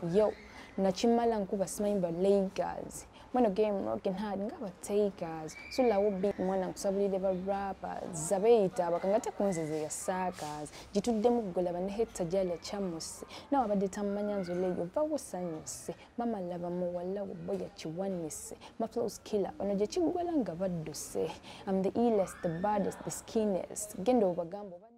yo nachimala nkuba simayimba Lakers mwana game rocking hard ngaba takers sulawo big mwana kusabulide ba rappers zabeita bakangate kunzize ya sakas jitudde mugola bane hetta jale chamuse na wabade tamanyanzo leyo bawusanyuse mama lava mu wala boya chiwanise my flows killer onoje chigwala ngabaduse I'm the illest the baddest the skinniest gendo bagambo